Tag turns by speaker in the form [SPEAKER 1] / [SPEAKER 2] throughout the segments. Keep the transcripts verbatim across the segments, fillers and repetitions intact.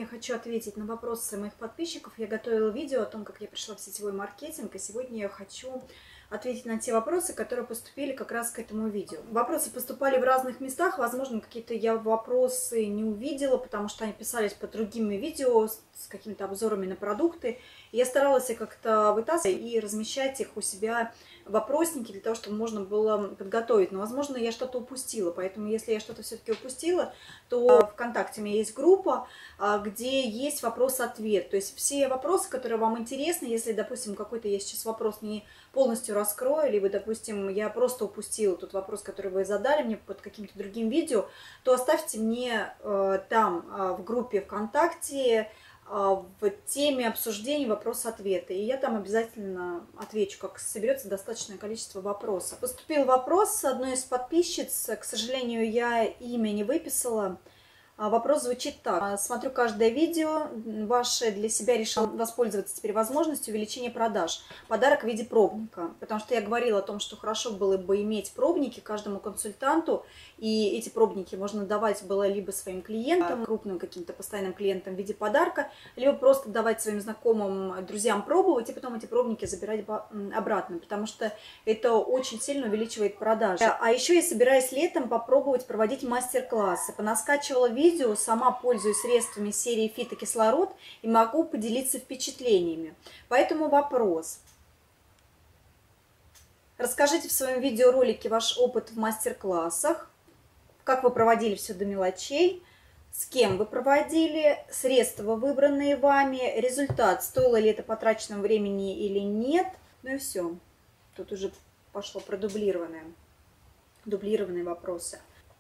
[SPEAKER 1] хочу ответить на вопросы моих подписчиков. Я готовила видео о том, как я пришла в сетевой маркетинг, и сегодня я хочу ответить на те вопросы, которые поступили как раз к этому видео. Вопросы поступали в разных местах, возможно, какие-то я вопросы не увидела, потому что они писались под другими видео с какими-то обзорами на продукты. И я старалась как-то вытаскивать и размещать их у себя в опросники для того, чтобы можно было подготовить. Но, возможно, я что-то упустила, поэтому если я что-то все-таки упустила, то ВКонтакте у меня есть группа, где есть вопрос-ответ. То есть все вопросы, которые вам интересны, если, допустим, какой-то я сейчас вопрос не полностью раскрою, либо, допустим, я просто упустила тот вопрос, который вы задали мне под каким-то другим видео, то оставьте мне э, там, э, в группе ВКонтакте, в теме обсуждения вопрос-ответа. И я там обязательно отвечу, как соберется достаточное количество вопросов. Поступил вопрос с одной из подписчиц. К сожалению, я имя не выписала. Вопрос звучит так. Смотрю каждое видео ваше, для себя решил воспользоваться теперь возможностью увеличения продаж. Подарок в виде пробника. Потому что я говорила о том, что хорошо было бы иметь пробники каждому консультанту. И эти пробники можно давать было либо своим клиентам, крупным каким-то постоянным клиентам в виде подарка, либо просто давать своим знакомым, друзьям пробовать, и потом эти пробники забирать обратно. Потому что это очень сильно увеличивает продажи. А еще я собираюсь летом попробовать проводить мастер-классы. Понаскачивала видео. Видео, сама пользуюсь средствами серии «Фитокислород» и могу поделиться впечатлениями. Поэтому вопрос. Расскажите в своем видеоролике ваш опыт в мастер-классах, как вы проводили все до мелочей, с кем вы проводили, средства, выбранные вами, результат, стоило ли это потраченного времени или нет. Ну и все. Тут уже пошло продублированное, дублированные вопросы.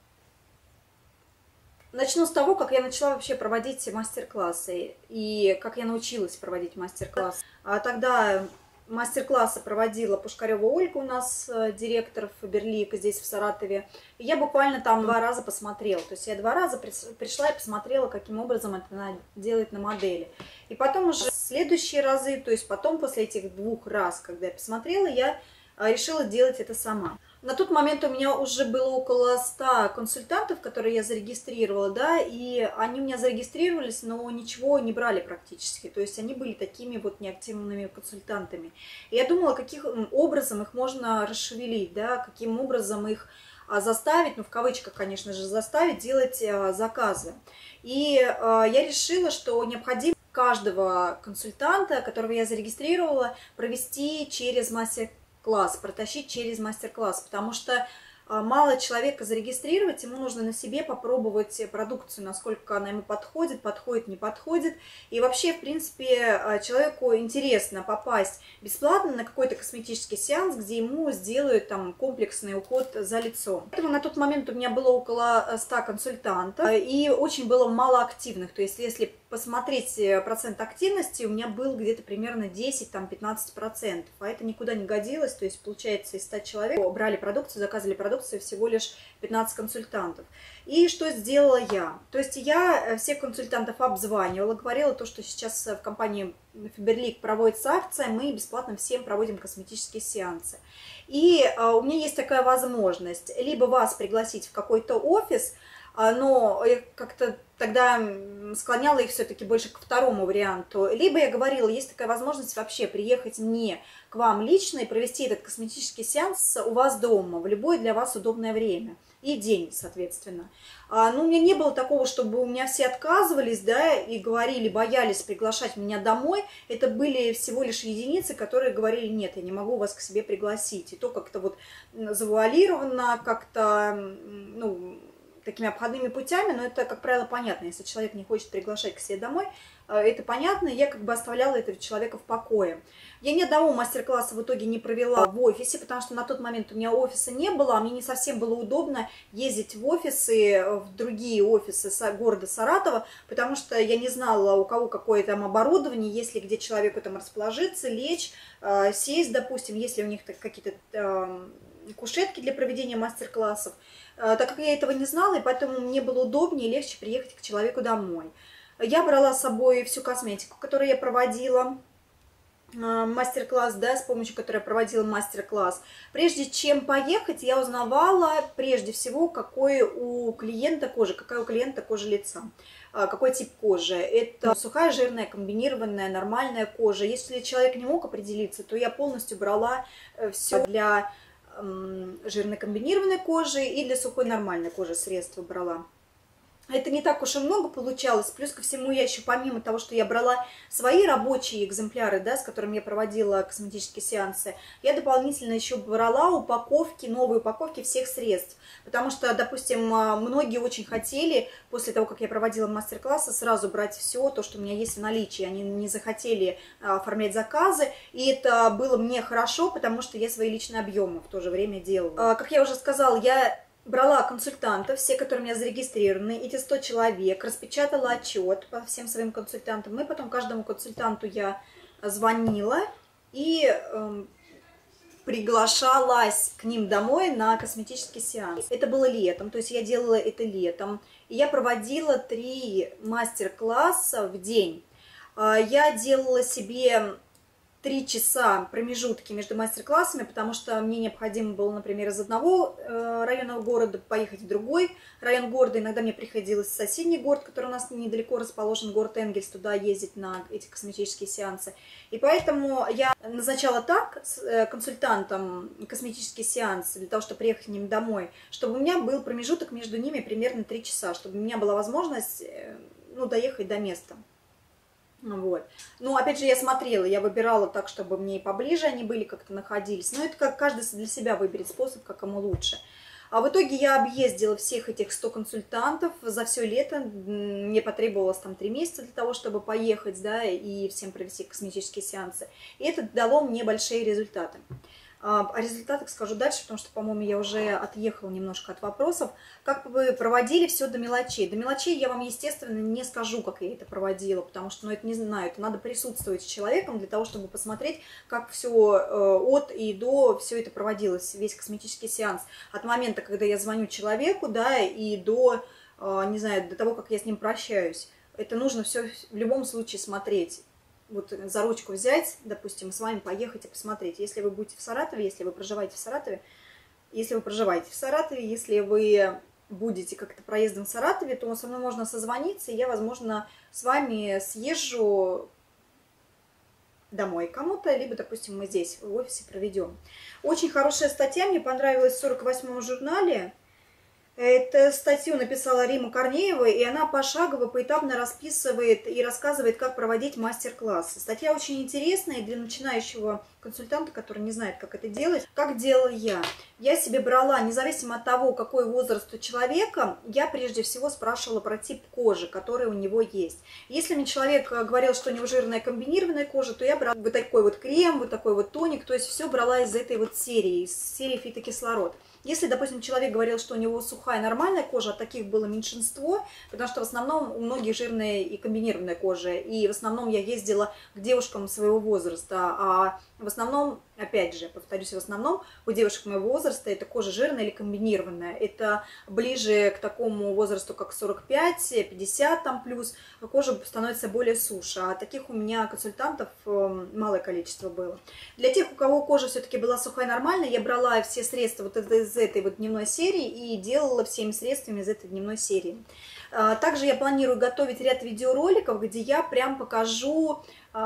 [SPEAKER 1] Начну с того, как я начала вообще проводить мастер-классы и как я научилась проводить мастер-классы. А тогда мастер-классы проводила Пушкарева Ольга, у нас директор Фаберлик здесь в Саратове. И я буквально там два раза посмотрела. То есть я два раза пришла и посмотрела, каким образом это надо делать на модели. И потом уже следующие разы, то есть потом после этих двух раз, когда я посмотрела, я решила делать это сама. На тот момент у меня уже было около ста консультантов, которые я зарегистрировала, да, и они у меня зарегистрировались, но ничего не брали практически, то есть они были такими вот неактивными консультантами. И я думала, каким образом их можно расшевелить, да, каким образом их заставить, ну в кавычках, конечно же, заставить делать заказы. И я решила, что необходимо каждого консультанта, которого я зарегистрировала, провести через мастер-класс. Класс, протащить через мастер-класс, потому что мало человека зарегистрировать, ему нужно на себе попробовать продукцию, насколько она ему подходит, подходит, не подходит. И вообще, в принципе, человеку интересно попасть бесплатно на какой-то косметический сеанс, где ему сделают там комплексный уход за лицом. Поэтому на тот момент у меня было около ста консультантов, и очень было мало активных. То есть, если посмотреть процент активности, у меня был где-то примерно десять-пятнадцать процентов, а это никуда не годилось. То есть, получается, из ста человек брали продукцию, заказывали продукцию, всего лишь пятнадцать консультантов. И что сделала я? То есть я всех консультантов обзванивала, говорила то, что сейчас в компании Фаберлик проводится акция, мы бесплатно всем проводим косметические сеансы. И а, у меня есть такая возможность, либо вас пригласить в какой-то офис, а, но я как-то тогда склоняла их все-таки больше к второму варианту. Либо я говорила, есть такая возможность вообще приехать мне к вам лично и провести этот косметический сеанс у вас дома в любое для вас удобное время и день, соответственно. А, ну, у меня не было такого, чтобы у меня все отказывались, да, и говорили, боялись приглашать меня домой. Это были всего лишь единицы, которые говорили, нет, я не могу вас к себе пригласить. И то как-то вот завуалированно, как-то, ну, такими обходными путями, но это, как правило, понятно. Если человек не хочет приглашать к себе домой, это понятно, я как бы оставляла этого человека в покое. Я ни одного мастер-класса в итоге не провела в офисе, потому что на тот момент у меня офиса не было, а мне не совсем было удобно ездить в офисы, в другие офисы города Саратова, потому что я не знала, у кого какое там оборудование, есть ли где человеку там расположиться, лечь, сесть, допустим, если у них какие-то кушетки для проведения мастер-классов. Так как я этого не знала, и поэтому мне было удобнее и легче приехать к человеку домой. Я брала с собой всю косметику, которую я проводила. мастер-класс, да, с помощью которой я проводила мастер-класс. Прежде чем поехать, я узнавала прежде всего, какой у клиента кожа, какая у клиента кожа лица, какой тип кожи. Это сухая, жирная, комбинированная, нормальная кожа. Если человек не мог определиться, то я полностью брала все для жирной комбинированной кожи и для сухой нормальной кожи средства брала. Это не так уж и много получалось. Плюс ко всему я еще, помимо того, что я брала свои рабочие экземпляры, да, с которыми я проводила косметические сеансы, я дополнительно еще брала упаковки, новые упаковки всех средств. Потому что, допустим, многие очень хотели, после того, как я проводила мастер-классы, сразу брать все то, что у меня есть в наличии. Они не захотели оформлять заказы, и это было мне хорошо, потому что я свои личные объемы в то же время делала. Как я уже сказала, я брала консультантов, все, которые у меня зарегистрированы, эти сто человек, распечатала отчет по всем своим консультантам, и потом каждому консультанту я звонила и э, приглашалась к ним домой на косметический сеанс. Это было летом, то есть я делала это летом, и я проводила три мастер-класса в день. Я делала себе три часа промежутки между мастер-классами, потому что мне необходимо было, например, из одного района города поехать в другой район города. Иногда мне приходилось в соседний город, который у нас недалеко расположен, город Энгельс, туда ездить на эти косметические сеансы. И поэтому я назначала так с консультантом косметический сеанс для того, чтобы приехать к ним домой, чтобы у меня был промежуток между ними примерно три часа, чтобы у меня была возможность, ну, доехать до места. Вот. Ну, опять же, я смотрела, я выбирала так, чтобы мне и поближе они были, как-то находились. Но это как каждый для себя выберет способ, как ему лучше. А в итоге я объездила всех этих сто консультантов за все лето. Мне потребовалось там три месяца для того, чтобы поехать, да, и всем провести косметические сеансы. И это дало мне большие результаты. О результатах скажу дальше, потому что, по-моему, я уже отъехала немножко от вопросов. Как вы проводили все до мелочей? До мелочей я вам, естественно, не скажу, как я это проводила, потому что, ну, это не знаю, это надо присутствовать с человеком для того, чтобы посмотреть, как все от и до все это проводилось, весь косметический сеанс. От момента, когда я звоню человеку, да, и до, не знаю, до того, как я с ним прощаюсь. Это нужно все в любом случае смотреть. Вот за ручку взять, допустим, с вами поехать и посмотреть. Если вы будете в Саратове, если вы проживаете в Саратове, если вы проживаете в Саратове, если вы будете как-то проездом в Саратове, то со мной можно созвониться, и я, возможно, с вами съезжу домой кому-то, либо, допустим, мы здесь в офисе проведем. Очень хорошая статья, мне понравилась в сорок восьмом журнале. Эту статью написала Рима Корнеева, и она пошагово, поэтапно расписывает и рассказывает, как проводить мастер-классы. Статья очень интересная для начинающего консультанта, который не знает, как это делать. Как делала я? Я себе брала, независимо от того, какой возраст у человека, я прежде всего спрашивала про тип кожи, который у него есть. Если мне человек говорил, что у него жирная комбинированная кожа, то я брала вот такой вот крем, вот такой вот тоник, то есть все брала из этой вот серии, из серии фитокислород. Если, допустим, человек говорил, что у него сухая нормальная кожа, а таких было меньшинство, потому что в основном у многих жирная и комбинированная кожа, и в основном я ездила к девушкам своего возраста, а в основном, опять же, повторюсь, в основном у девушек моего возраста это кожа жирная или комбинированная, это ближе к такому возрасту, как сорок пять пятьдесят там плюс, кожа становится более суше, а таких у меня консультантов малое количество было. Для тех, у кого кожа все-таки была сухая нормальная, я брала все средства вот из этой вот дневной серии и делала всеми средствами из этой дневной серии. Также я планирую готовить ряд видеороликов, где я прям покажу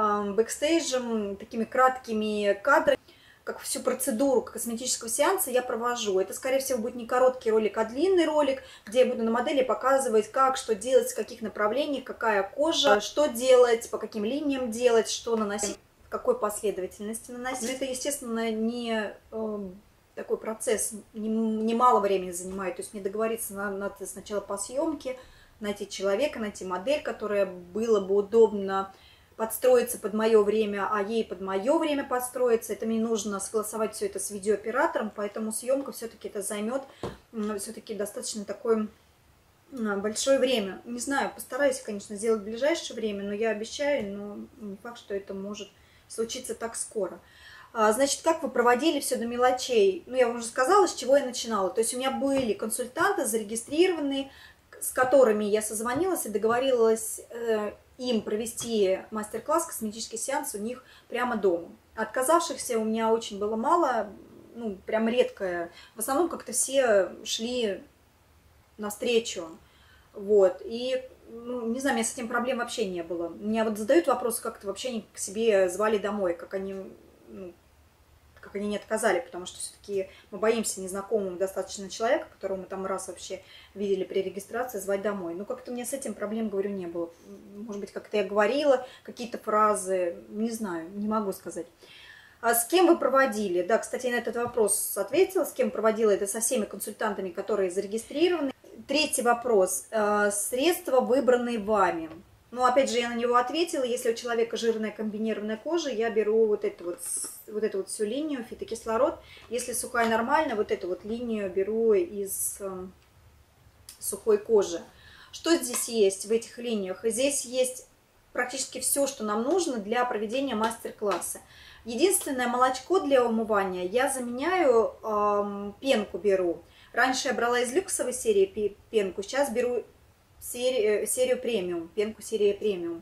[SPEAKER 1] бэкстейджем, такими краткими кадрами, как всю процедуру косметического сеанса я провожу. Это, скорее всего, будет не короткий ролик, а длинный ролик, где я буду на модели показывать, как, что делать, в каких направлениях, какая кожа, что делать, по каким линиям делать, что наносить, в какой последовательности наносить. Но это, естественно, не такой процесс, немало времени занимает. То есть мне договориться надо сначала по съемке, найти человека, найти модель, которая было бы удобно подстроиться под мое время, а ей под мое время подстроиться. Это мне нужно согласовать все это с видеооператором, поэтому съемка все-таки это займет все-таки достаточно такое большое время. Не знаю, постараюсь, конечно, сделать в ближайшее время, но я обещаю, но не факт, что это может случиться так скоро. Значит, как вы проводили все до мелочей? Ну, я вам уже сказала, с чего я начинала. То есть у меня были консультанты зарегистрированные, с которыми я созвонилась и договорилась им провести мастер-класс, косметический сеанс у них прямо дома. Отказавшихся у меня очень было мало, ну, прям редкое. В основном как-то все шли навстречу. Вот. И, ну, не знаю, у меня с этим проблем вообще не было. Меня вот задают вопрос, как это вообще они к себе звали домой, как они, ну, как они не отказали, потому что все-таки мы боимся незнакомого достаточно человека, которого мы там раз вообще видели при регистрации, звать домой. Ну, как-то у меня с этим проблем, говорю, не было. Может быть, как-то я говорила какие-то фразы, не знаю, не могу сказать. А с кем вы проводили? Да, кстати, я на этот вопрос ответила. С кем проводила? Это со всеми консультантами, которые зарегистрированы. Третий вопрос. Средства, выбранные вами. Ну, опять же, я на него ответила. Если у человека жирная комбинированная кожа, я беру вот эту вот, вот эту вот всю линию, фитокислород. Если сухая нормальная, вот эту вот линию беру из э, сухой кожи. Что здесь есть в этих линиях? Здесь есть практически все, что нам нужно для проведения мастер-класса. Единственное, молочко для умывания я заменяю, э, пенку беру. Раньше я брала из люксовой серии пенку, сейчас беру серию, серию премиум, пенку серии премиум.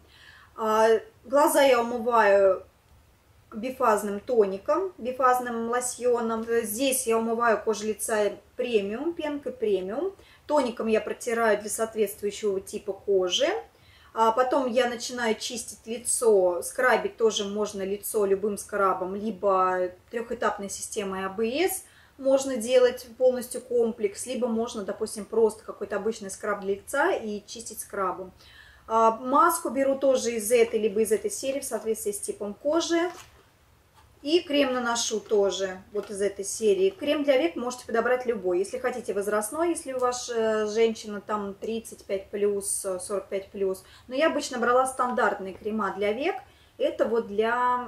[SPEAKER 1] Глаза я умываю бифазным тоником, бифазным лосьоном. Здесь я умываю кожу лица премиум, пенкой премиум. Тоником я протираю для соответствующего типа кожи. А потом я начинаю чистить лицо, скрабить тоже можно лицо любым скрабом, либо трехэтапной системой а бэ эс. Можно делать полностью комплекс, либо можно, допустим, просто какой-то обычный скраб для лица и чистить скрабом. А, маску беру тоже из этой, либо из этой серии в соответствии с типом кожи. И крем наношу тоже вот из этой серии. Крем для век можете подобрать любой. Если хотите возрастной, если у вас женщина там тридцать пять плюс, сорок пять плюс. Но я обычно брала стандартные крема для век. Это вот для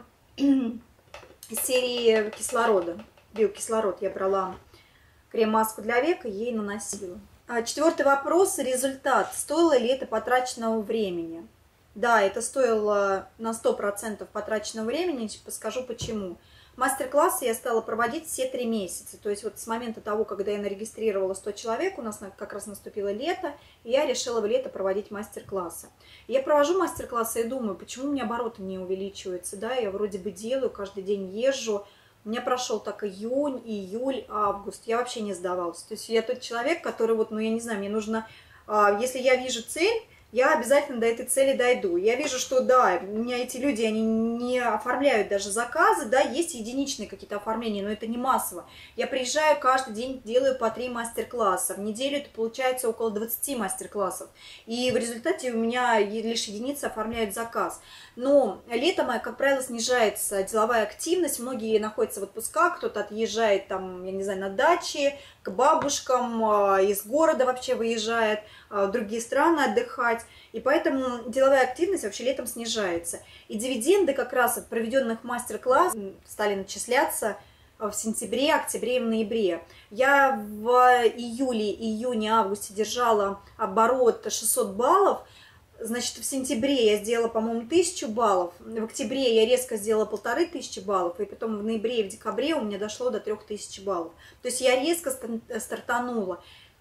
[SPEAKER 1] серии кислорода. Биокислород я брала крем-маску для век и ей наносила. Четвертый вопрос. Результат. Стоило ли это потраченного времени? Да, это стоило на сто процентов потраченного времени. Скажу почему. Мастер-классы я стала проводить все три месяца. То есть вот с момента того, когда я нарегистрировала сто человек, у нас как раз наступило лето, и я решила в лето проводить мастер-классы. Я провожу мастер-классы и думаю, почему у меня обороты не увеличиваются. Да, я вроде бы делаю, каждый день езжу. У меня прошел так июнь, июль, август. Я вообще не сдавалась. То есть я тот человек, который вот, ну я не знаю, мне нужно, если я вижу цель, я обязательно до этой цели дойду. Я вижу, что да, у меня эти люди, они не оформляют даже заказы, да, есть единичные какие-то оформления, но это не массово. Я приезжаю каждый день, делаю по три мастер-класса. В неделю это получается около двадцати мастер-классов. И в результате у меня лишь единицы оформляют заказ. Но летом, как правило, снижается деловая активность. Многие находятся в отпусках, кто-то отъезжает там, я не знаю, на даче, к бабушкам, из города вообще выезжает, в другие страны отдыхать. И поэтому деловая активность вообще летом снижается. И дивиденды как раз от проведенных мастер-классов стали начисляться в сентябре, октябре и в ноябре. Я в июле, июне, августе держала оборот шестьсот баллов. Значит, в сентябре я сделала, по-моему, тысячу баллов. В октябре я резко сделала полторы тысячи баллов. И потом в ноябре и в декабре у меня дошло до трех тысяч баллов. То есть я резко стартанула.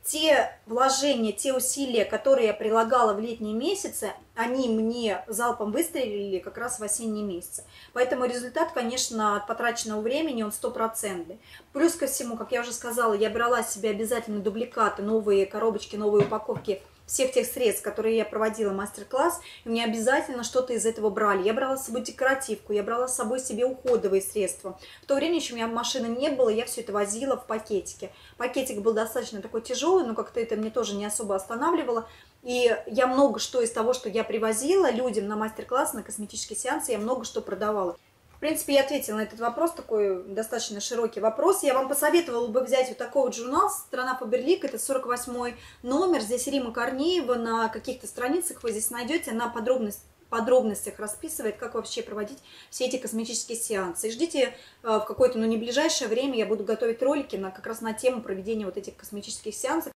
[SPEAKER 1] Те вложения, те усилия, которые я прилагала в летние месяцы, они мне залпом выстрелили как раз в осенние месяцы. Поэтому результат, конечно, от потраченного времени, он стопроцентный. Плюс ко всему, как я уже сказала, я брала себе обязательно дубликаты, новые коробочки, новые упаковки всех тех средств, которые я проводила мастер-класс, и мне обязательно что-то из этого брали. Я брала с собой декоративку, я брала с собой себе уходовые средства. В то время еще у меня машины не было, я все это возила в пакетике. Пакетик был достаточно такой тяжелый, но как-то это мне тоже не особо останавливало. И я много что из того, что я привозила людям на мастер-класс, на косметические сеансы, я много что продавала. В принципе, я ответила на этот вопрос, такой достаточно широкий вопрос. Я вам посоветовала бы взять вот такой вот журнал «Страна Фаберлик». Это сорок восьмой номер. Здесь Рима Корнеева. На каких-то страницах вы здесь найдете. Она подробность, в подробностях расписывает, как вообще проводить все эти косметические сеансы. И ждите в какое-то, ну не ближайшее время, я буду готовить ролики на, как раз на тему проведения вот этих косметических сеансов.